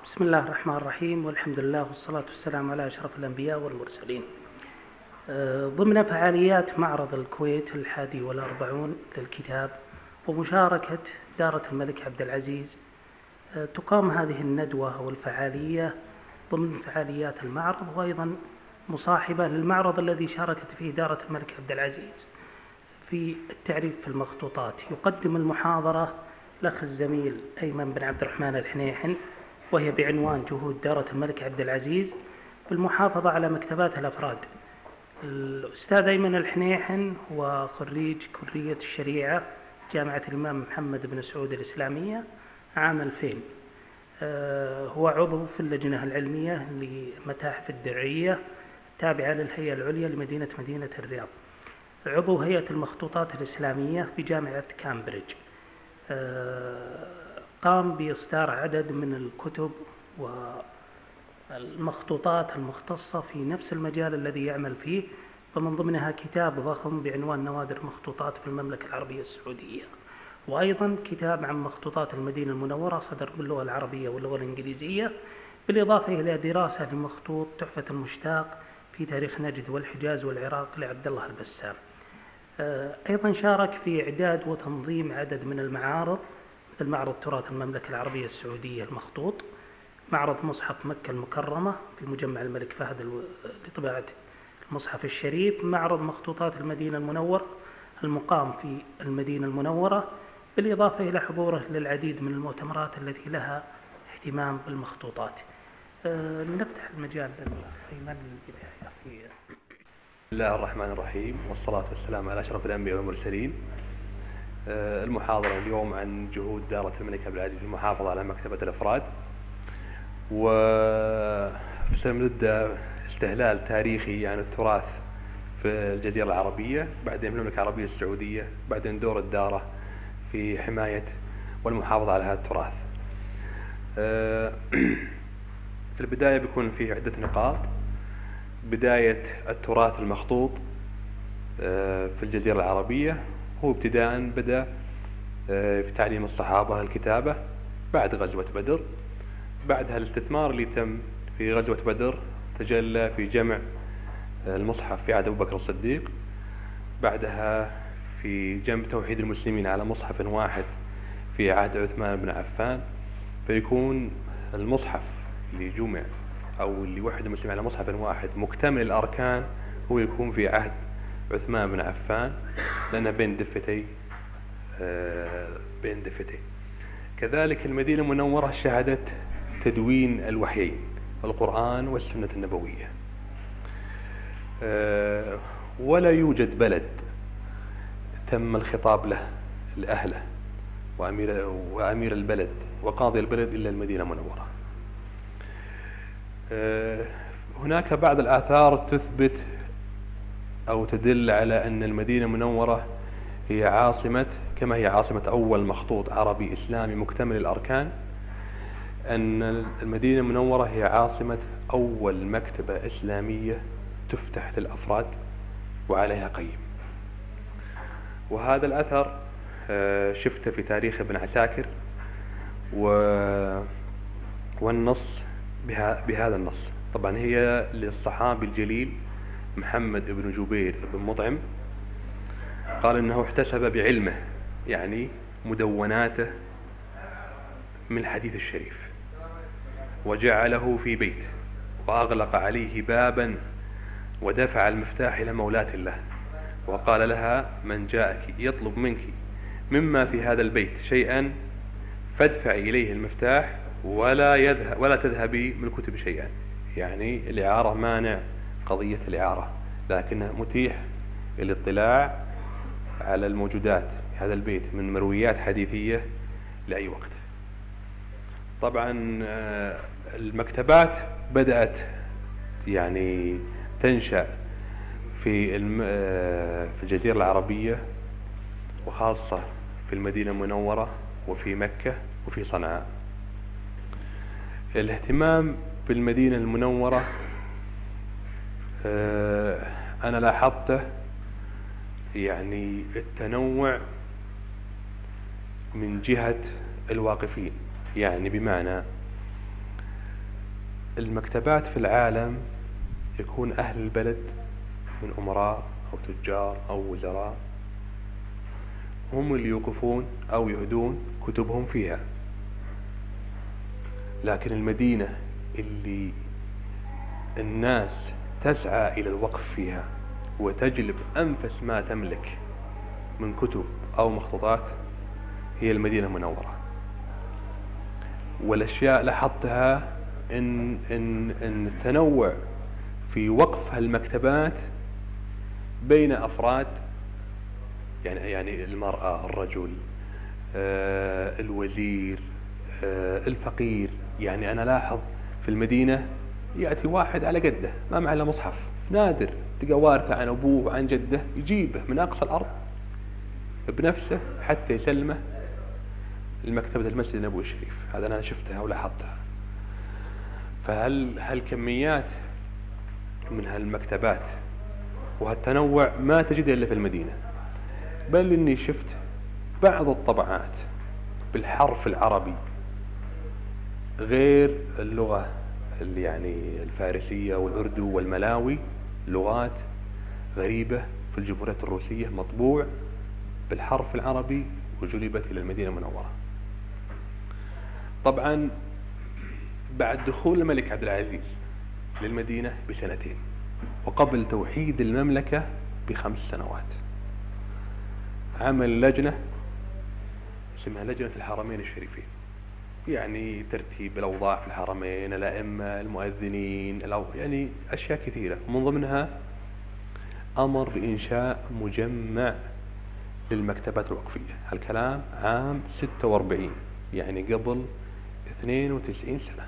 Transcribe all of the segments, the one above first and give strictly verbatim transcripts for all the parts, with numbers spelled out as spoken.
بسم الله الرحمن الرحيم، والحمد لله والصلاة والسلام على أشرف الأنبياء والمرسلين. ضمن فعاليات معرض الكويت الحادي والأربعون للكتاب ومشاركة دارة الملك عبد العزيز، تقام هذه الندوة أو الفعالية ضمن فعاليات المعرض، وأيضا مصاحبة للمعرض الذي شاركت فيه دارة الملك عبد العزيز في التعريف في المخطوطات. يقدم المحاضرة الأخ الزميل أيمن بن عبد الرحمن الحنيحن، وهي بعنوان جهود دارة الملك عبد العزيز بالمحافظة على مكتبات الأفراد. الأستاذ أيمن الحنيحن هو خريج كلية الشريعة جامعة الإمام محمد بن سعود الإسلامية عام ألفين. هو عضو في اللجنة العلمية لمتاحف الدرعية تابعة للهيئة العليا لمدينة مدينة الرياض، عضو هيئة المخطوطات الإسلامية بجامعة كامبريدج. قام بإصدار عدد من الكتب والمخطوطات المختصة في نفس المجال الذي يعمل فيه، ومن ضمنها كتاب ضخم بعنوان نوادر مخطوطات في المملكة العربية السعودية، وأيضا كتاب عن مخطوطات المدينة المنورة صدر باللغة العربية واللغة الإنجليزية، بالإضافة إلى دراسة لمخطوط تحفة المشتاق في تاريخ نجد والحجاز والعراق لعبد الله البسام. أيضا شارك في إعداد وتنظيم عدد من المعارض، مثل معرض تراث المملكة العربية السعودية المخطوط، معرض مصحف مكة المكرمة في مجمع الملك فهد لطباعة المصحف الشريف، معرض مخطوطات المدينة المنورة المقام في المدينة المنورة، بالإضافة إلى حضوره للعديد من المؤتمرات التي لها اهتمام بالمخطوطات. أه نفتح المجال للأخ أيمن للبداية. في بسم الله الرحمن الرحيم، والصلاة والسلام على أشرف الأنبياء والمرسلين. المحاضرة اليوم عن جهود دارة الملك عبد العزيز في المحافظة على مكتبة الأفراد، وسنبدأ استهلال تاريخي عن التراث في الجزيرة العربية، بعدين في المملكة العربية السعودية، بعدين دور الدارة في حماية والمحافظة على هذا التراث. في البداية بيكون فيه عدة نقاط. بداية التراث المخطوط في الجزيرة العربية، هو ابتداء بدأ في تعليم الصحابة الكتابة بعد غزوة بدر، بعدها الاستثمار اللي تم في غزوة بدر تجلى في جمع المصحف في عهد أبو بكر الصديق، بعدها في جمع توحيد المسلمين على مصحف واحد في عهد عثمان بن عفان، فيكون المصحف اللي جمع أو اللي وحد المسلمين على مصحف واحد مكتمل الأركان هو يكون في عهد عثمان بن عفان، لأنه بين دفتي آه بين دفتي. كذلك المدينة المنورة شهدت تدوين الوحيين القرآن والسنة النبوية، آه ولا يوجد بلد تم الخطاب له لأهله وأمير, وأمير البلد وقاضي البلد إلا المدينة المنورة. آه هناك بعض الآثار تثبت أو تدل على أن المدينة المنورة هي عاصمة، كما هي عاصمة أول مخطوط عربي إسلامي مكتمل الأركان، أن المدينة المنورة هي عاصمة أول مكتبة إسلامية تفتح للأفراد وعليها قيم. وهذا الأثر شفته في تاريخ ابن عساكر، والنص بهذا النص طبعا هي للصحابي الجليل محمد بن جبير بن مطعم، قال إنه احتسب بعلمه، يعني مدوناته من الحديث الشريف، وجعله في بيت وأغلق عليه بابا ودفع المفتاح إلى مولاة الله، وقال لها: من جاءك يطلب منك مما في هذا البيت شيئا فادفعي إليه المفتاح ولا يذهب ولا تذهبي من الكتب شيئا. يعني الإعارة مانع قضية الإعارة، لكنها متيح الاطلاع على الموجودات في هذا البيت من مرويات حديثية لأي وقت. طبعا المكتبات بدأت يعني تنشأ في في الجزيرة العربية، وخاصة في المدينة المنورة وفي مكة وفي صنعاء. الاهتمام بالمدينة المنورة أنا لاحظته، يعني التنوع من جهة الواقفين، يعني بمعنى المكتبات في العالم يكون أهل البلد من أمراء أو تجار أو وزراء هم اللي يوقفون أو يهدون كتبهم فيها. لكن المدينة اللي الناس تسعى إلى الوقف فيها وتجلب أنفس ما تملك من كتب أو مخطوطات هي المدينة المنورة. والأشياء لاحظتها إن, إن, إن التنوع في وقف هالمكتبات بين أفراد، يعني يعني المرأة، الرجل، آه الوزير، آه الفقير. يعني أنا لاحظ في المدينة يأتي واحد على قده ما معه إلا مصحف، نادر تلقى وارثة عن أبوه وعن جده يجيبه من أقصى الأرض بنفسه حتى يسلمه المكتبة المسجد النبوي الشريف. هذا أنا شفتها ولاحظتها. فهل هالكميات من هالمكتبات وهالتنوع ما تجده إلا في المدينة، بل إني شفت بعض الطبعات بالحرف العربي غير اللغة اللي يعني الفارسية والأردو والملاوي، لغات غريبة في الجمهورية الروسية مطبوع بالحرف العربي وجلبت إلى المدينة المنورة. طبعا بعد دخول الملك عبد العزيز للمدينة بسنتين وقبل توحيد المملكة بخمس سنوات عمل لجنة اسمها لجنة الحرمين الشريفين، يعني ترتيب الأوضاع في الحرمين، الأئمة، المؤذنين، يعني أشياء كثيرة. ومن ضمنها أمر بإنشاء مجمع للمكتبات الوقفية. هالكلام عام ستة وأربعين، يعني قبل اثنين وتسعين سنة.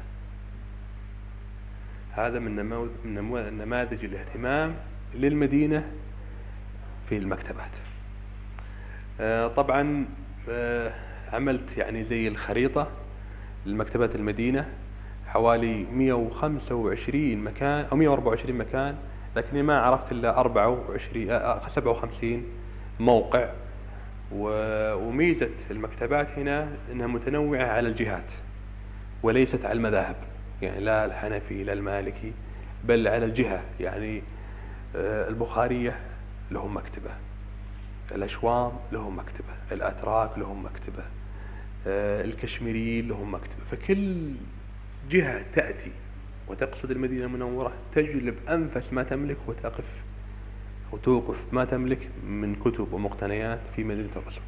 هذا من نماذج الاهتمام للمدينة في المكتبات. آه طبعا آه عملت يعني زي الخريطة لمكتبات المدينة، حوالي مئة وخمسة وعشرين مكان أو مئة وأربعة وعشرين مكان، لكني ما عرفت إلا أربعة وعشرين آه سبعة وخمسين موقع. وميزة المكتبات هنا أنها متنوعة على الجهات وليست على المذاهب، يعني لا الحنفي لا المالكي، بل على الجهة. يعني البخارية لهم مكتبة، الأشوام لهم مكتبة، الأتراك لهم مكتبة، الكشميريين لهم مكتبة. فكل جهة تأتي وتقصد المدينة المنورة تجلب أنفس ما تملك وتقف وتوقف ما تملك من كتب ومقتنيات في مدينة الرسول.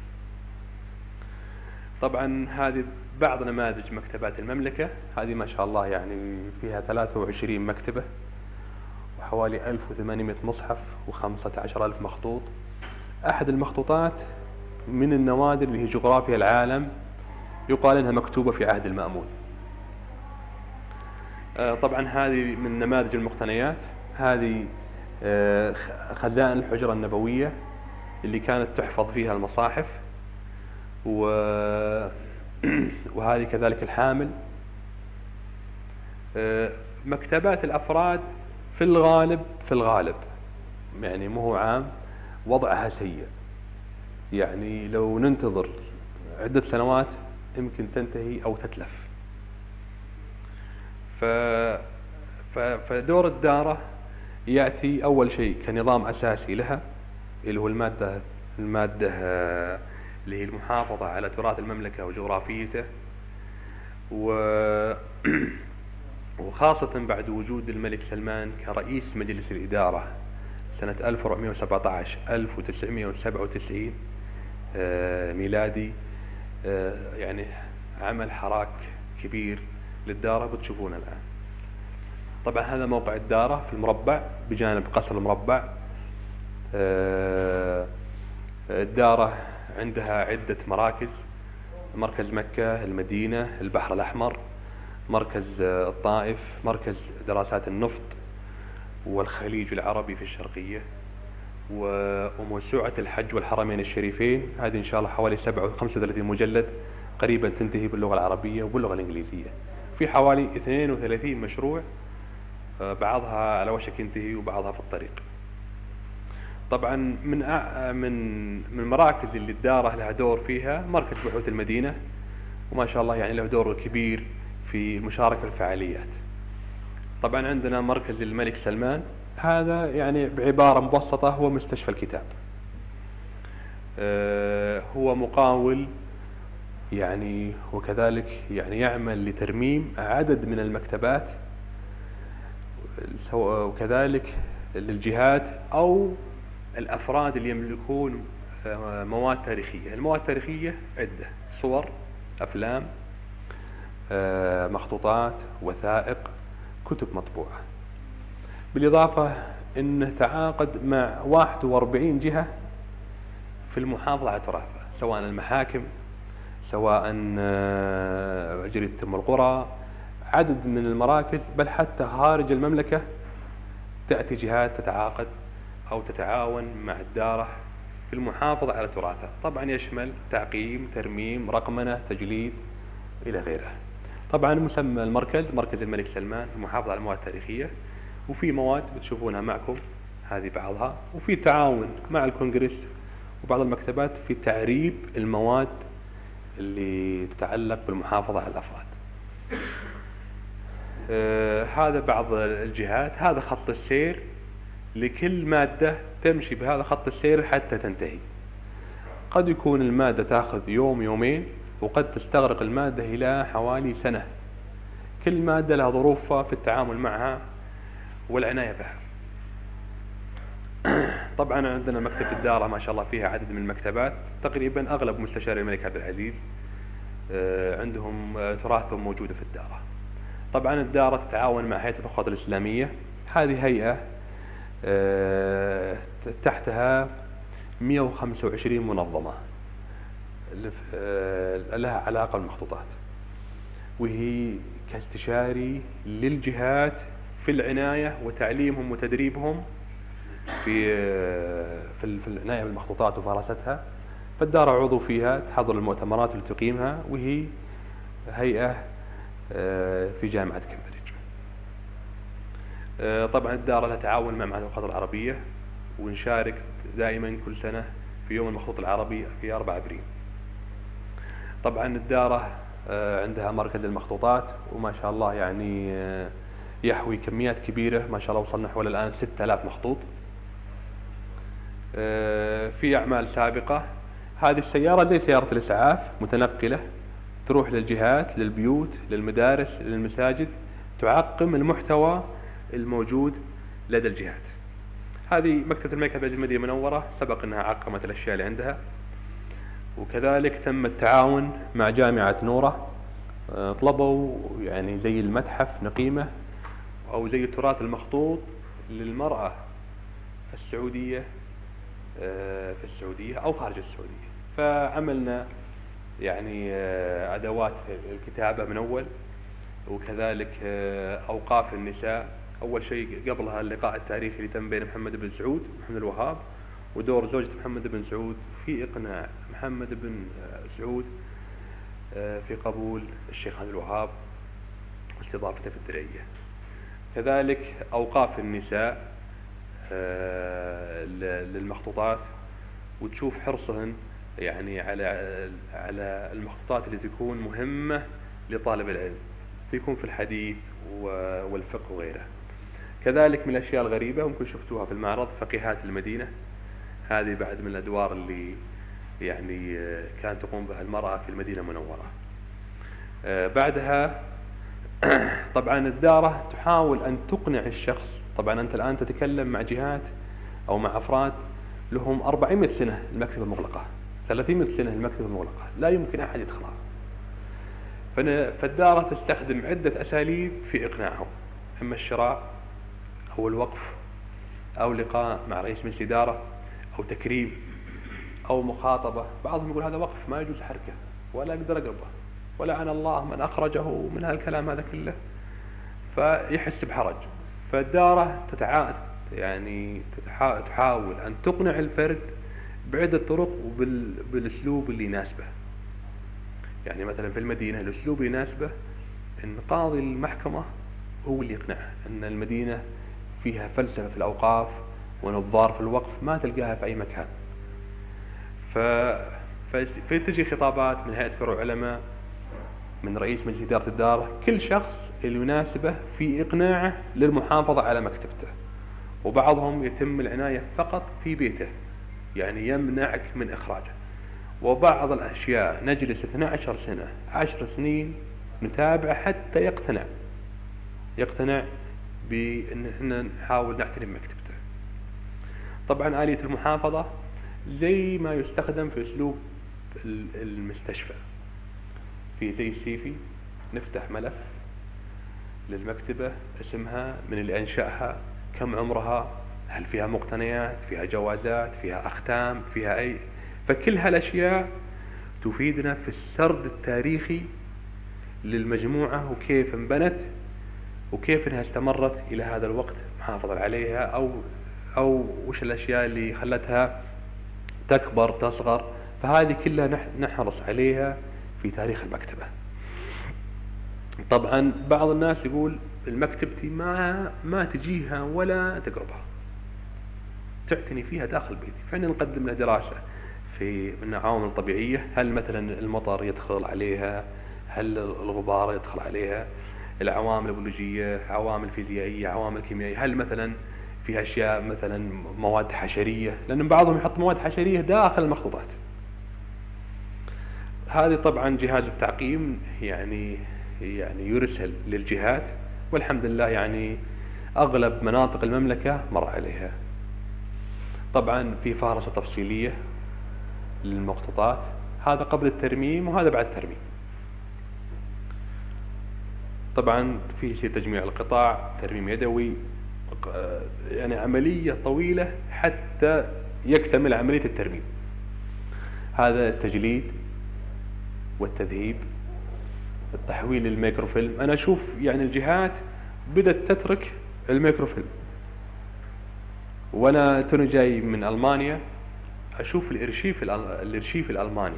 طبعا هذه بعض نماذج مكتبات المملكة. هذه ما شاء الله يعني فيها ثلاثة وعشرين مكتبة وحوالي ألف وثمانمئة مصحف وخمسة عشر ألف مخطوط. أحد المخطوطات من النوادر اللي هي جغرافيا العالم، يقال أنها مكتوبة في عهد المأمون. طبعا هذه من نماذج المقتنيات. هذه خزائن الحجرة النبوية اللي كانت تحفظ فيها المصاحف، وهذه كذلك الحامل. مكتبات الأفراد في الغالب في الغالب يعني مو عام وضعها سيء، يعني لو ننتظر عدة سنوات يمكن تنتهي أو تتلف. فدور الدارة يأتي أول شيء كنظام أساسي لها اللي هو المادة المادة اللي هي المحافظة على تراث المملكة وجغرافيته، وخاصة بعد وجود الملك سلمان كرئيس مجلس الإدارة سنة ألف وأربعمئة وسبعة عشر ألف وتسعمئة وسبعة وتسعين ميلادي. يعني عمل حراك كبير للدارة بتشوفونه الآن. طبعا هذا موقع الدارة في المربع بجانب قصر المربع. الدارة عندها عدة مراكز: مركز مكة، المدينة، البحر الأحمر، مركز الطائف، مركز دراسات النفط والخليج العربي في الشرقية، وموسوعة الحج والحرمين الشريفين. هذه إن شاء الله حوالي سبعة وخمسة وثلاثين مجلد، قريبا تنتهي باللغة العربية وباللغة الإنجليزية. في حوالي اثنين وثلاثين مشروع، بعضها على وشك ينتهي وبعضها في الطريق. طبعا من من من المراكز اللي الدارة لها دور فيها مركز بحوث المدينة، وما شاء الله يعني له دور كبير في المشاركة في الفعاليات. طبعا عندنا مركز الملك سلمان، هذا يعني بعبارة مبسطة هو مستشفى الكتاب. هو مقاول يعني، وكذلك يعني يعمل لترميم عدد من المكتبات، وكذلك للجهات أو الأفراد اللي يملكون مواد تاريخية. المواد التاريخية عدة: صور، أفلام، مخطوطات، وثائق، كتب مطبوعة. بالإضافة أنه تعاقد مع واحد وأربعين جهة في المحافظة على تراثه، سواء المحاكم، سواء جريدة أم القرى، عدد من المراكز، بل حتى خارج المملكة تأتي جهات تتعاقد أو تتعاون مع الدارة في المحافظة على تراثه. طبعا يشمل تعقيم، ترميم، رقمنة، تجليد إلى غيره. طبعا مسمى المركز مركز الملك سلمان، المحافظة على المواد التاريخية، وفي مواد بتشوفونها معكم هذه بعضها، وفي تعاون مع الكونغرس وبعض المكتبات في تعريب المواد اللي تتعلق بالمحافظة على الأفراد. آه هذا بعض الجهات، هذا خط السير لكل مادة تمشي بهذا خط السير حتى تنتهي. قد يكون المادة تأخذ يوم يومين، وقد تستغرق المادة إلى حوالي سنة. كل مادة لها ظروفها في التعامل معها والعناية بها. طبعا عندنا مكتبة الدارة ما شاء الله فيها عدد من المكتبات، تقريبا أغلب مستشاري الملك عبد العزيز عندهم تراثهم موجودة في الدارة. طبعا الدارة تتعاون مع هيئة الأخوات الإسلامية، هذه هيئة تحتها مئة وخمسة وعشرين منظمة لها علاقة بالمخطوطات، وهي كاستشاري للجهات في العناية وتعليمهم وتدريبهم في في العناية بالمخطوطات وممارستها. فالدارة عضو فيها، تحضر المؤتمرات اللي تقيمها، وهي هيئة في جامعة كامبريدج. طبعا الدارة لها تعاون مع معهد الأوقاف العربية، ونشارك دائما كل سنة في يوم المخطوط العربي في أربعة أبريل. طبعا الدارة عندها مركز للمخطوطات، وما شاء الله يعني يحوي كميات كبيرة، ما شاء الله وصلنا حول الآن ستة آلاف مخطوط. في أعمال سابقة، هذه السيارة زي سيارة الإسعاف، متنقلة تروح للجهات، للبيوت، للمدارس، للمساجد، تعقم المحتوى الموجود لدى الجهات. هذه مكتبة الملك عبد العزيز المدينة المنورة، سبق أنها عقمت الأشياء اللي عندها. وكذلك تم التعاون مع جامعة نورة، طلبوا يعني زي المتحف نقيمة أو زي التراث المخطوط للمرأة السعودية في السعودية أو خارج السعودية. فعملنا يعني أدوات الكتابة من أول، وكذلك أوقاف النساء. أول شيء قبلها اللقاء التاريخي اللي تم بين محمد بن سعود ومحمد الوهاب، ودور زوجة محمد بن سعود في إقناع محمد بن سعود في قبول الشيخ عبد الوهاب واستضافته في الدرعية. كذلك أوقاف النساء للمخطوطات، وتشوف حرصهن يعني على على المخطوطات اللي تكون مهمة لطالب العلم، فيكون في الحديث والفقه وغيره. كذلك من الأشياء الغريبة ممكن شفتوها في المعرض فقيهات المدينة، هذه بعد من الأدوار اللي يعني كانت تقوم بها المرأة في المدينة المنورة. بعدها طبعا الدارة تحاول أن تقنع الشخص. طبعا أنت الآن تتكلم مع جهات أو مع أفراد لهم أربعمائة سنة المكتبة المغلقة، ثلاثمائة سنة المكتبة المغلقة، لا يمكن أحد يدخلها. فالدارة تستخدم عدة أساليب في إقناعهم، إما الشراء أو الوقف أو لقاء مع رئيس مجلس إدارة أو تكريم أو مخاطبة. بعضهم يقول هذا وقف ما يجوز حركة ولا أقدر أقربه، ولعن الله من أخرجه من هالكلام هذا كله، فيحس بحرج. فالدارة تتعا يعني تتحا... تحاول أن تقنع الفرد بعدة طرق وبالأسلوب اللي يناسبه. يعني مثلا في المدينة الأسلوب اللي يناسبه أن قاضي المحكمة هو اللي يقنعه أن المدينة فيها فلسفة في الأوقاف ونظار في الوقف ما تلقاها في أي مكان. ف... فتجي خطابات من هيئة فروع علماء، من رئيس مجلس إدارة الدارة، كل شخص المناسبة في إقناعه للمحافظة على مكتبته، وبعضهم يتم العناية فقط في بيته، يعني يمنعك من إخراجه. وبعض الأشياء نجلس اثنتي عشرة سنة عشر سنين نتابعه حتى يقتنع يقتنع بأن احنا نحاول نعتني بمكتبته. طبعا آلية المحافظة زي ما يستخدم في أسلوب المستشفى، في زي السيفي نفتح ملف للمكتبة، اسمها، من اللي أنشأها، كم عمرها، هل فيها مقتنيات، فيها جوازات، فيها أختام، فيها أي، فكل هالأشياء تفيدنا في السرد التاريخي للمجموعة وكيف انبنت وكيف انها استمرت إلى هذا الوقت محافظة عليها، أو أو وش الأشياء اللي خلتها تكبر تصغر. فهذه كلها نحرص عليها في تاريخ المكتبة. طبعا بعض الناس يقول المكتبتي ما ما تجيها ولا تقربها، تعتني فيها داخل بيتي. فإحنا نقدم له دراسة في من عوامل طبيعية، هل مثلا المطر يدخل عليها، هل الغبار يدخل عليها، العوامل البيولوجية، عوامل فيزيائية، عوامل كيميائية، هل مثلا فيها أشياء مثلا مواد حشرية، لأن بعضهم يحط مواد حشرية داخل المخطوطات. هذه طبعا جهاز التعقيم يعني يعني يرسل للجهات، والحمد لله يعني أغلب مناطق المملكة مر عليها. طبعا في فهرسة تفصيلية للمخطوطات، هذا قبل الترميم وهذا بعد الترميم. طبعا في يصير تجميع القطاع، ترميم يدوي، يعني عملية طويلة حتى يكتمل عملية الترميم. هذا التجليد والتذهيب، التحويل للميكروفيلم. أنا أشوف يعني الجهات بدأت تترك الميكروفيلم، وأنا توني جاي من ألمانيا أشوف الإرشيف الإرشيف الألماني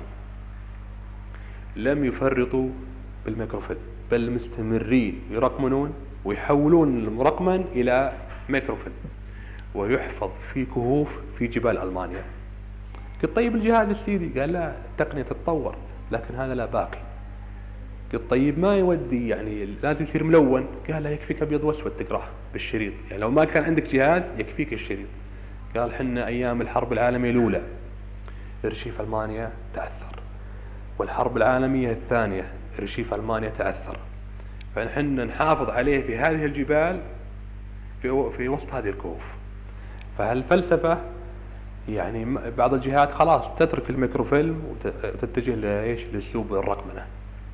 لم يفرطوا بالميكروفيلم، بل مستمرين يرقمنون ويحولون المرقما إلى ميكروفيلم ويحفظ في كهوف في جبال ألمانيا. قلت طيب الجهاز السيدي، قال لا، التقنية تتطور لكن هذا لا باقي. قلت طيب ما يودي يعني لازم يصير ملون؟ قال لا، يكفيك أبيض وأسود تقراه بالشريط، يعني لو ما كان عندك جهاز يكفيك الشريط. قال حنا أيام الحرب العالمية الأولى إرشيف ألمانيا تأثر، والحرب العالمية الثانية إرشيف ألمانيا تأثر، فنحن نحافظ عليه في هذه الجبال في في وسط هذه الكهوف. فهالفلسفة يعني بعض الجهات خلاص تترك الميكروفيلم وتتجه لإيش؟ لأسلوب الرقمنة.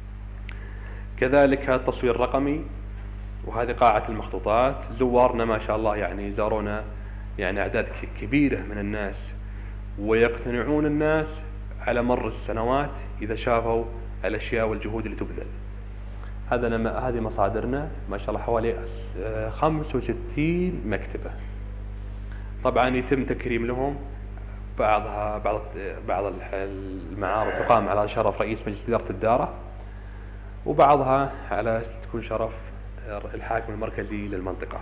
كذلك التصوير الرقمي، وهذه قاعة المخطوطات. زوارنا ما شاء الله يعني زارونا يعني أعداد كبيرة من الناس، ويقتنعون الناس على مر السنوات إذا شافوا الأشياء والجهود اللي تبذل. هذا لما هذه مصادرنا ما شاء الله حوالي خمسة وستين مكتبة. طبعا يتم تكريم لهم، بعضها بعض بعض المعارض تقام على شرف رئيس مجلس إدارة الدارة، وبعضها على تكون شرف الحاكم المركزي للمنطقة.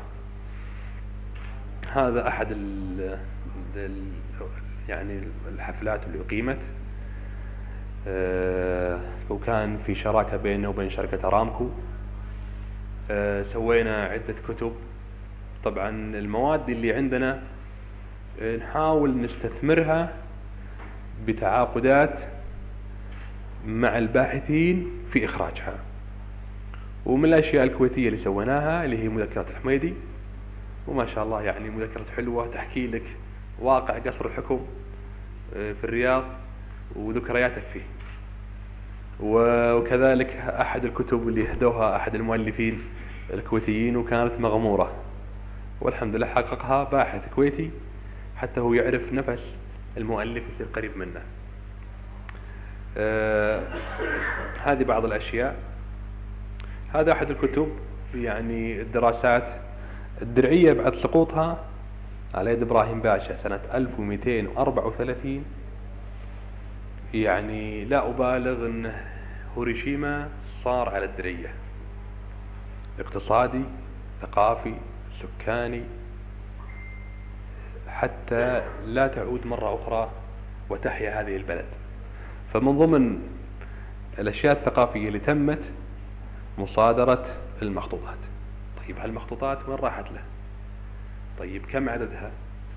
هذا أحد ال ال يعني الحفلات اللي أقيمت، أه وكان في شراكة بيننا وبين شركة أرامكو. أه سوينا عدة كتب. طبعا المواد اللي عندنا نحاول نستثمرها بتعاقدات مع الباحثين في إخراجها. ومن الأشياء الكويتية اللي سويناها اللي هي مذكرة الحميدي، وما شاء الله يعني مذكرة حلوة تحكي لك واقع قصر الحكم في الرياض وذكرياتك فيه. وكذلك أحد الكتب اللي أهدوها أحد المؤلفين الكويتيين وكانت مغمورة، والحمد لله حققها باحث كويتي حتى هو يعرف نفس المؤلف يصير قريب منه. آه هذه بعض الأشياء. هذا أحد الكتب، يعني الدراسات الدرعية بعد سقوطها على يد إبراهيم باشا سنة ألف ومئتين وأربعة وثلاثين. يعني لا أبالغ أن هيروشيما صار على الدرعية، اقتصادي، ثقافي، سكاني، حتى لا تعود مرة أخرى وتحيا هذه البلد. فمن ضمن الأشياء الثقافية اللي تمت مصادرة المخطوطات. طيب هالمخطوطات وين راحت له؟ طيب كم عددها؟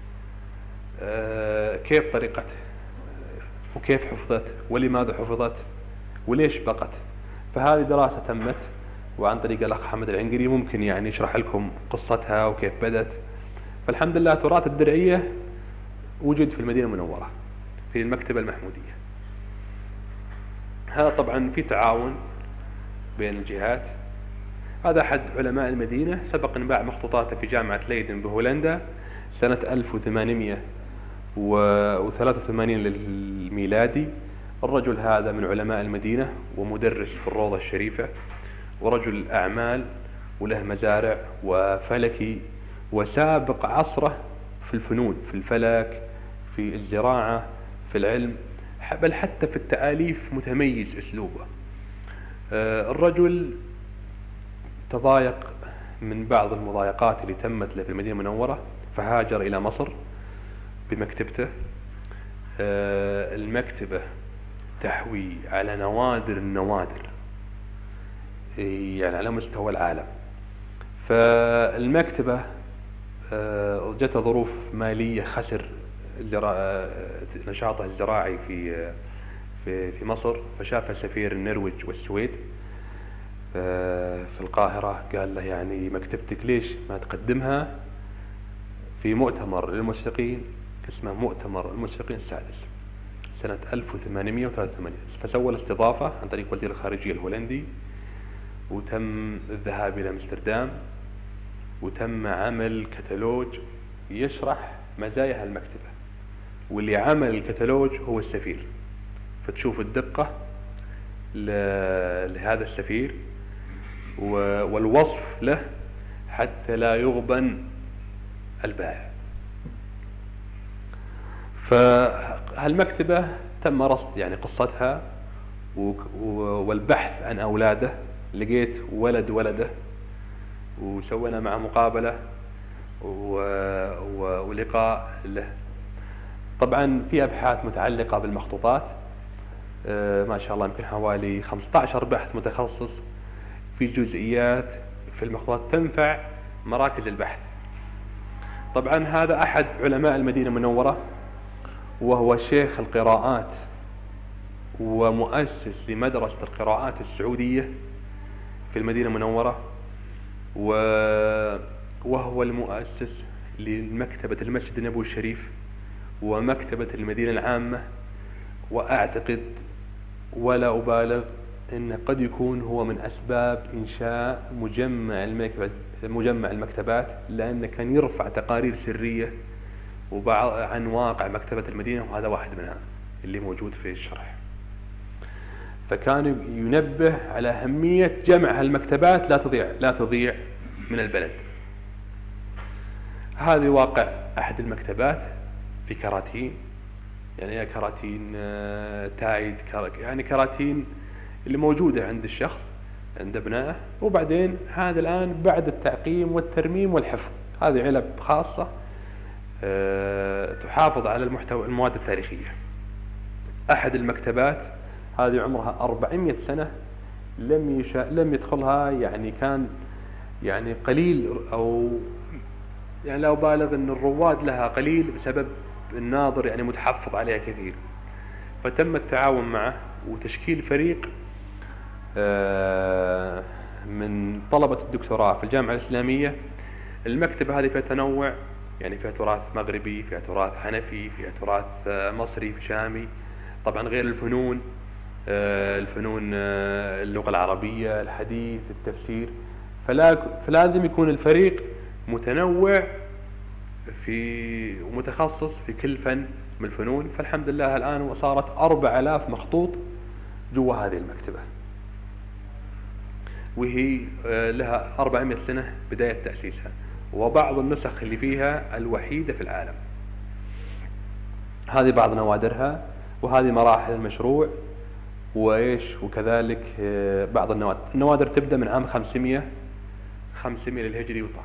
آه كيف طريقته؟ وكيف حفظت؟ ولماذا حفظت؟ وليش بقت؟ فهذه دراسة تمت، وعن طريق الأخ حمد العنقري ممكن يعني يشرح لكم قصتها وكيف بدت. فالحمد لله تراث الدرعية وجد في المدينة المنورة في المكتبة المحمودية. هذا طبعا في تعاون بين الجهات. هذا أحد علماء المدينة، سبق أن باع مخطوطاته في جامعة ليدن بهولندا سنة ألف وثمانمئة وثلاثة وثمانين للميلادي. الرجل هذا من علماء المدينة ومدرس في الروضة الشريفة، ورجل أعمال وله مزارع وفلكي، وسابق عصره في الفنون، في الفلك، في الزراعة، في العلم، بل حتى في التآليف متميز أسلوبه. الرجل تضايق من بعض المضايقات اللي تمت له في المدينة المنورة، فهاجر إلى مصر بمكتبته. المكتبة تحوي على نوادر النوادر يعني على مستوى العالم. فالمكتبة جت ظروف مالية، خسر نشاطه الزراعي في في في مصر، فشاف سفير النرويج والسويد في القاهرة، قال له يعني مكتبتك ليش ما تقدمها في مؤتمر للمشرقين اسمه مؤتمر المشرقين السادس سنة ألف وثمانمئة وثلاثة وثمانين. فسوى الاستضافة عن طريق وزير الخارجية الهولندي، وتم الذهاب إلى أمستردام، وتم عمل كتالوج يشرح مزايا هالمكتبة، واللي عمل الكتالوج هو السفير. فتشوف الدقة لهذا السفير والوصف له حتى لا يغبن البائع. فهالمكتبة تم رصد يعني قصتها والبحث عن أولاده. لقيت ولد ولده، وسوينا مع مقابلة ولقاء له. طبعا في أبحاث متعلقة بالمخطوطات، ما شاء الله يمكن حوالي خمسة عشر بحث متخصص في جزئيات في المخطوطات تنفع مراكز البحث. طبعا هذا أحد علماء المدينة المنورة، وهو شيخ القراءات ومؤسس لمدرسة القراءات السعودية في المدينة المنورة، وهو المؤسس لمكتبة المسجد النبوي الشريف ومكتبة المدينة العامة. وأعتقد ولا أبالغ أن قد يكون هو من أسباب إنشاء مجمع مجمع المكتبات، لأنه كان يرفع تقارير سرية وبعض عن واقع مكتبة المدينة، وهذا واحد منها اللي موجود في الشرح. فكان ينبه على أهمية جمع هالمكتبات لا تضيع لا تضيع من البلد. هذه واقع أحد المكتبات في كراتين، يعني هي كراتين تايد، يعني كراتين اللي موجودة عند الشخص عند ابنائه. وبعدين هذا الآن بعد التعقيم والترميم والحفظ، هذه علب خاصة تحافظ على المحتوى المواد التاريخية. أحد المكتبات هذه عمرها أربعمئة سنة لم يشا... لم يدخلها، يعني كان يعني قليل، أو يعني لا أبالغ أن الرواد لها قليل بسبب الناظر يعني متحفظ عليها كثير. فتم التعاون معه وتشكيل فريق من طلبة الدكتوراه في الجامعة الإسلامية. المكتبة هذه فيها تنوع، يعني فيها تراث مغربي، فيها تراث حنفي، فيها تراث مصري شامي، طبعا غير الفنون الفنون اللغة العربية، الحديث، التفسير. فلا فلازم يكون الفريق متنوع في ومتخصص في كل فن من الفنون. فالحمد لله الآن وصارت أربع آلاف مخطوط جوا هذه المكتبة، وهي لها أربعمئة سنة بداية تأسيسها، وبعض النسخ اللي فيها الوحيدة في العالم. هذه بعض نوادرها، وهذه مراحل المشروع وإيش. وكذلك بعض النوادر النوادر تبدأ من عام خمسمئة خمسمئة للهجري وطالع.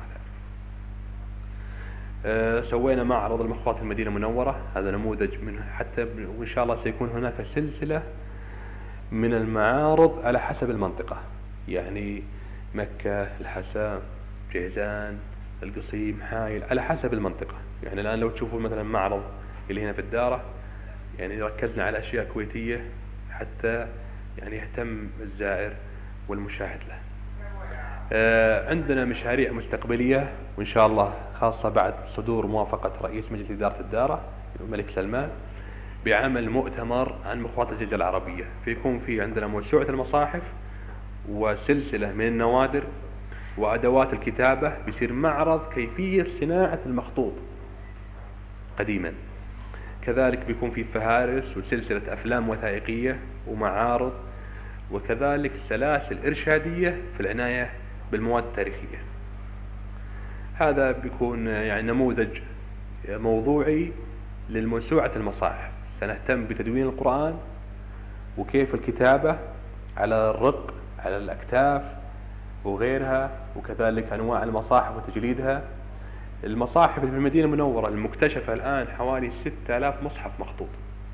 أه سوينا معرض المخطوطات المدينة المنورة، هذا نموذج منه حتى، وإن شاء الله سيكون هناك سلسلة من المعارض على حسب المنطقة. يعني مكة، الحسا، جيزان، القصيم، حايل، على حسب المنطقة. يعني الآن لو تشوفوا مثلا معرض اللي هنا في الدارة، يعني ركزنا على أشياء كويتية حتى يعني يهتم الزائر والمشاهد له. آه عندنا مشاريع مستقبلية وإن شاء الله، خاصة بعد صدور موافقة رئيس مجلس إدارة الدارة الملك سلمان بعمل مؤتمر عن مخاطر الجزيرة العربية. فيكون في عندنا موسوعة المصاحف وسلسلة من النوادر وأدوات الكتابة، بيصير معرض كيفية صناعة المخطوط قديما. كذلك بيكون في فهارس وسلسلة أفلام وثائقية ومعارض، وكذلك سلاسل إرشادية في العناية بالمواد التاريخية. هذا بيكون يعني نموذج موضوعي للموسوعة المصاحف. سنهتم بتدوين القرآن وكيف الكتابة على الرق على الأكتاف وغيرها، وكذلك أنواع المصاحف وتجليدها. المصاحف في المدينة المنورة المكتشفة الآن حوالي ستة آلاف مصحف مخطوط.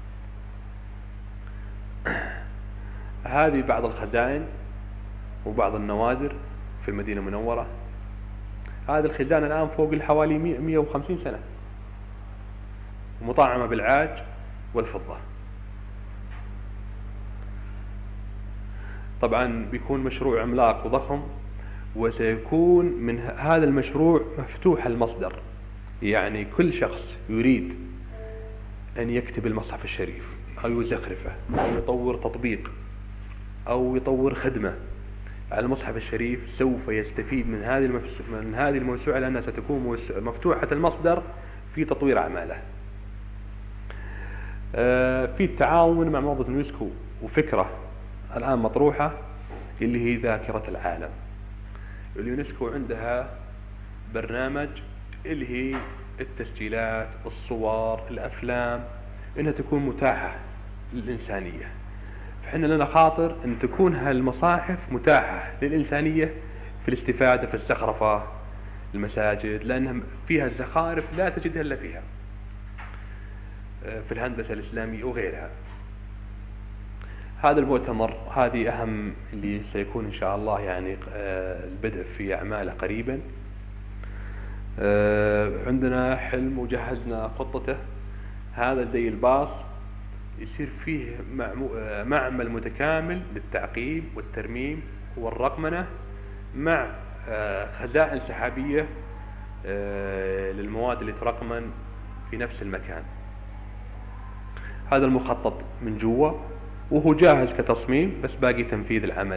هذه بعض الخزائن وبعض النوادر في المدينة المنورة. هذه الخزانة الآن فوق حوالي مئة وخمسين سنة، مطعمة بالعاج والفضة. طبعا بيكون مشروع عملاق وضخم، وسيكون من هذا المشروع مفتوح المصدر. يعني كل شخص يريد أن يكتب المصحف الشريف أو يزخرفه أو يطور تطبيق أو يطور خدمة على المصحف الشريف سوف يستفيد من هذه من هذه الموسوعة، لأنها ستكون مفتوحة المصدر في تطوير أعماله. في التعاون مع منظمة اليونسكو وفكرة الآن مطروحة اللي هي ذاكرة العالم. اليونسكو عندها برنامج اللي هي التسجيلات، الصور، الأفلام، إنها تكون متاحة للإنسانية. فإحنا لنا خاطر أن تكون هالمصاحف متاحة للإنسانية في الاستفادة في الزخرفة المساجد، لأنها فيها الزخارف لا تجدها إلا فيها، في الهندسة الإسلامية وغيرها. هذا المؤتمر هذه أهم اللي سيكون إن شاء الله يعني البدء في أعماله قريبا. عندنا حلم وجهزنا خطته. هذا زي الباص يصير فيه معمل متكامل للتعقيم والترميم والرقمنة مع خزائن سحابية للمواد اللي ترقمن في نفس المكان. هذا المخطط من جوا وهو جاهز كتصميم، بس باقي تنفيذ العمل.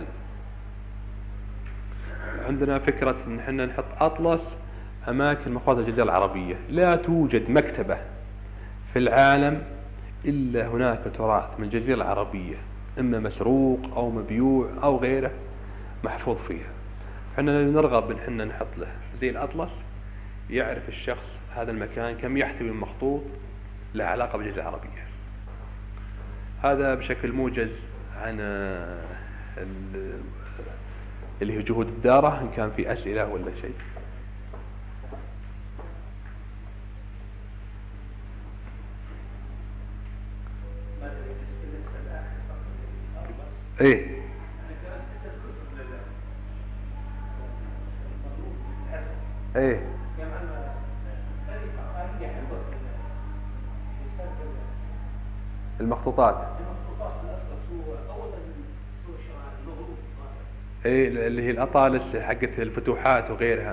عندنا فكرة ان احنا نحط اطلس اماكن مخاطر الجزيرة العربية. لا توجد مكتبة في العالم الا هناك تراث من الجزيرة العربية، اما مسروق او مبيوع او غيره محفوظ فيها. احنا نرغب ان احنا نحط له زي الاطلس، يعرف الشخص هذا المكان كم يحتوي من مخطوط له علاقة بالجزيرة العربية. هذا بشكل موجز عن اللي هي جهود الدارة. إن كان في أسئلة ولا شيء. إيه إيه المخطوطات ايه اللي هي الاطالس حقت الفتوحات وغيرها.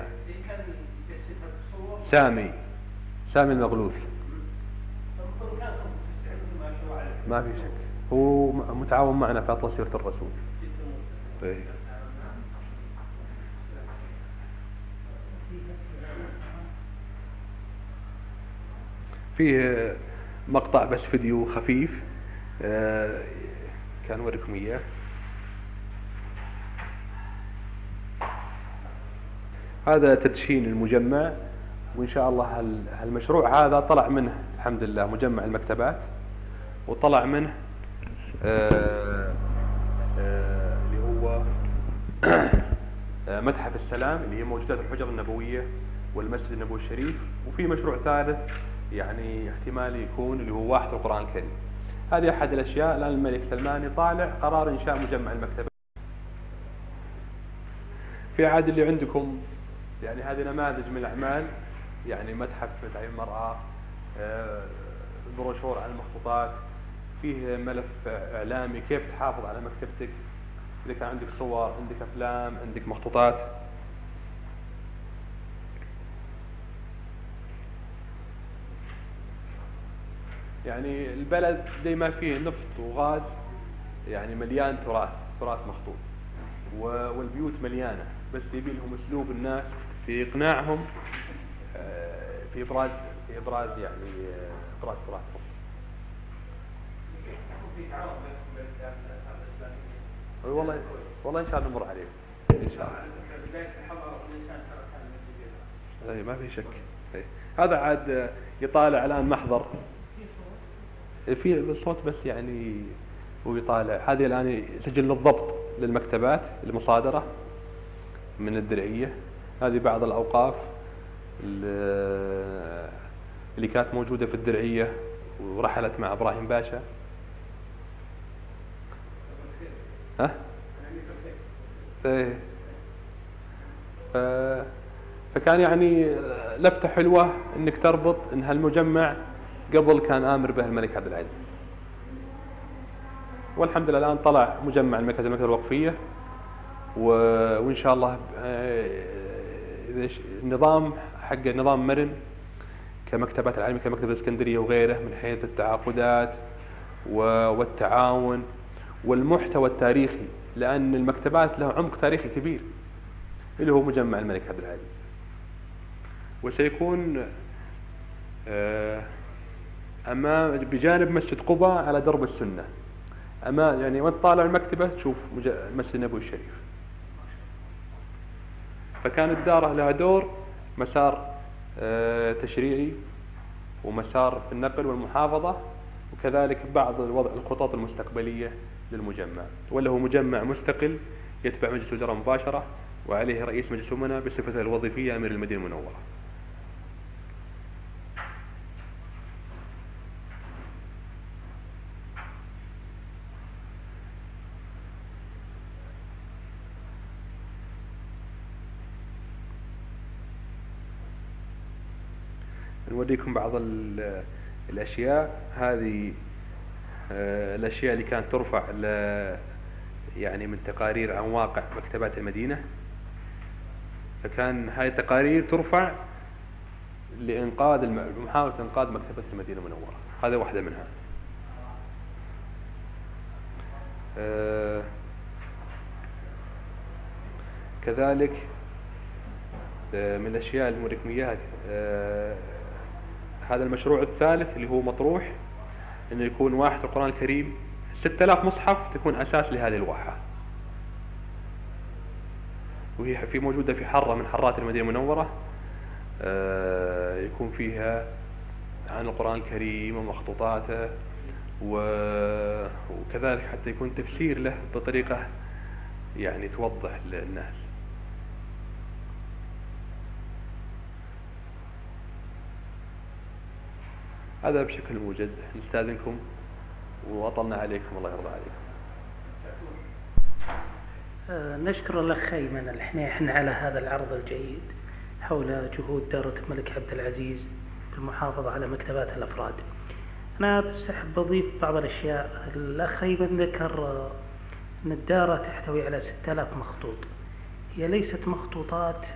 سامي سامي المغلوث ما في شك، هو متعاون معنا في اطلس سيرة الرسول. ايه فيه مقطع بس فيديو خفيف آه كان وريكم اياه. هذا تدشين المجمع، وإن شاء الله هالمشروع هذا طلع منه الحمد لله مجمع المكتبات، وطلع منه آه آه اللي هو متحف السلام اللي هي موجودات الحجر النبوية والمسجد النبوي الشريف. وفي مشروع ثالث يعني احتمال يكون اللي هو واحة القرآن الكريم. هذه أحد الأشياء. الآن الملك سلمان يطالع قرار إنشاء مجمع المكتبات. في عاد اللي عندكم يعني هذه نماذج من الأعمال، يعني متحف تعليم المرأة، بروشور عن المخطوطات، فيه ملف إعلامي كيف تحافظ على مكتبتك إذا كان عندك صور، عندك أفلام، عندك مخطوطات. يعني البلد زي ما فيه نفط وغاز، يعني مليان تراث، تراث مخطوط، والبيوت مليانة، بس يبي لهم أسلوب الناس في إقناعهم في إبراز في إبراز يعني إبراز تراثهم. والله والله إن شاء الله نمر عليه إن شاء الله. أي ما في شك. أي. هذا عاد يطالع الآن محضر في صوت بس يعني هو يطالع. هذه الآن سجل الضبط للمكتبات المصادرة من الدرعية. هذه بعض الأوقاف اللي كانت موجودة في الدرعية ورحلت مع إبراهيم باشا. ها؟ ايه. فكان يعني لفتة حلوة انك تربط ان هالمجمع قبل كان آمر به الملك عبد العزيز، والحمد لله الآن طلع مجمع المكتبة المكتبة الوقفية، وإن شاء الله النظام حق نظام مرن كمكتبات العالمية كمكتبة الإسكندرية وغيره من حيث التعاقدات والتعاون والمحتوى التاريخي، لأن المكتبات له عمق تاريخي كبير اللي هو مجمع الملك عبد العزيز. وسيكون أمام بجانب مسجد قباء على درب السنة، أمام يعني وانت طالع المكتبة تشوف مسجد النبوي الشريف. فكانت داره لها دور مسار تشريعي ومسار في النقل والمحافظة، وكذلك بعض الوضع الخطط المستقبلية للمجمع. وله هو مجمع مستقل يتبع مجلس الوزراء مباشرة، وعليه رئيس مجلس الأمناء بصفته الوظيفية أمير المدينة المنورة. نوريكم بعض الأشياء. هذه الأشياء اللي كانت ترفع يعني من تقارير عن واقع مكتبات المدينة. فكان هاي التقارير ترفع لإنقاذ محاولة إنقاذ مكتبة المدينة المنورة. هذا واحدة منها. آه كذلك آه من الأشياء الموريكم إياها آه هذا المشروع الثالث اللي هو مطروح، إنه يكون واحة القرآن الكريم ستة آلاف مصحف تكون أساس لهذه الواحة، وهي في موجودة في حرة من حرات المدينة المنورة. آه يكون فيها عن القرآن الكريم ومخطوطاته، وكذلك حتى يكون تفسير له بطريقة يعني توضح للناس. هذا بشكل موجز. نستاذنكم وأطلنا عليكم، الله يرضى عليكم. آه نشكر الأخ أيمن الحنيحن على هذا العرض الجيد حول جهود دارة الملك عبد العزيز في المحافظة على مكتبات الأفراد. أنا بس أحب أضيف بعض الأشياء. الأخ أيمن ذكر أن الدارة تحتوي على ستة آلاف مخطوط. هي ليست مخطوطات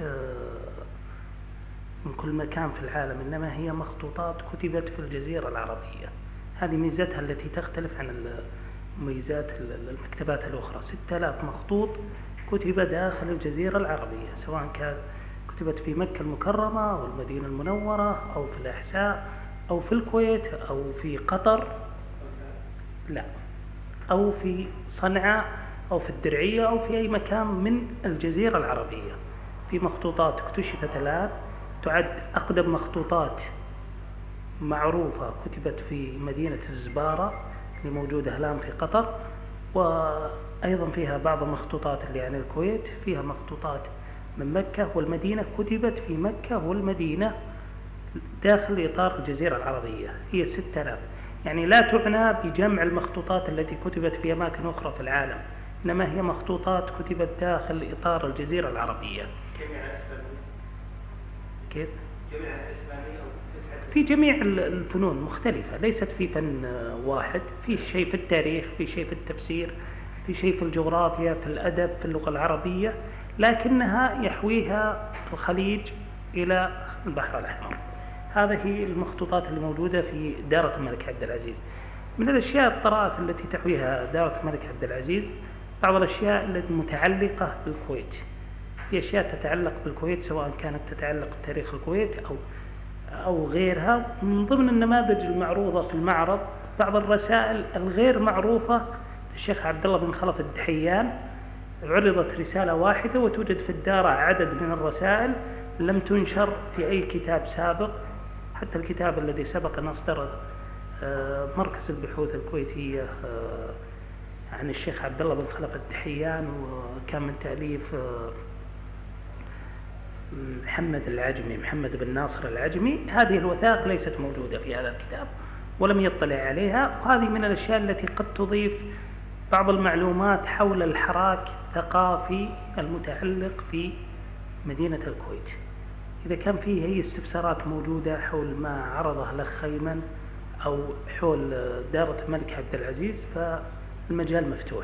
من كل مكان في العالم، إنما هي مخطوطات كتبت في الجزيرة العربية. هذه ميزتها التي تختلف عن ميزات المكتبات الأخرى. ستة آلاف مخطوط كتب داخل الجزيرة العربية، سواء كان كتبت في مكة المكرمة أو المدينة المنورة أو في الأحساء أو في الكويت أو في قطر، لا، أو في صنعاء أو في الدرعية أو في أي مكان من الجزيرة العربية. في مخطوطات اكتشفت الآن تعد أقدم مخطوطات معروفة كتبت في مدينة الزبارة اللي موجودة الآن في قطر، وأيضا فيها بعض المخطوطات اللي عن الكويت، فيها مخطوطات من مكة والمدينة كتبت في مكة والمدينة داخل إطار الجزيرة العربية. هي ستة آلاف، يعني لا تعنى بجمع المخطوطات التي كتبت في أماكن أخرى في العالم، إنما هي مخطوطات كتبت داخل إطار الجزيرة العربية. كيف؟ في جميع الفنون مختلفة، ليست في فن واحد، في شيء في التاريخ، في شيء في التفسير، في شيء في الجغرافيا، في الأدب، في اللغة العربية، لكنها يحويها الخليج إلى البحر الأحمر. هذه المخطوطات اللي موجودة في دارة الملك عبد العزيز. من الأشياء الطرائف التي تحويها دارة الملك عبد العزيز بعض الأشياء التي متعلقة بالكويت. في أشياء تتعلق بالكويت سواء كانت تتعلق بتاريخ الكويت أو أو غيرها. من ضمن النماذج المعروضة في المعرض بعض الرسائل الغير معروفة للشيخ عبد الله بن خلف الدحيان. عرضت رسالة واحدة وتوجد في الدار عدد من الرسائل لم تنشر في أي كتاب سابق. حتى الكتاب الذي سبق أن أصدر مركز البحوث الكويتية عن الشيخ عبد الله بن خلف الدحيان وكان من تأليف محمد العجمي محمد بن ناصر العجمي، هذه الوثائق ليست موجودة في هذا الكتاب ولم يطلع عليها. وهذه من الأشياء التي قد تضيف بعض المعلومات حول الحراك الثقافي المتعلق في مدينة الكويت. إذا كان فيه أي استفسارات موجودة حول ما عرضه الأخ أيمن أو حول دارة الملك عبد العزيز فالمجال مفتوح.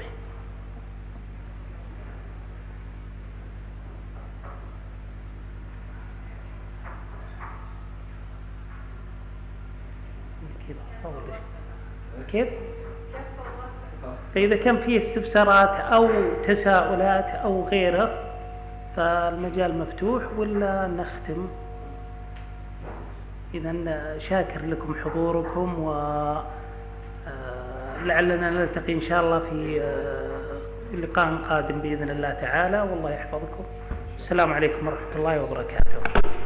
كيف؟ فإذا كان فيه استفسارات أو تساؤلات أو غيره فالمجال مفتوح، ولا نختم. إذن شاكر لكم حضوركم، ولعلنا نلتقي إن شاء الله في لقاء قادم بإذن الله تعالى، والله يحفظكم. السلام عليكم ورحمة الله وبركاته.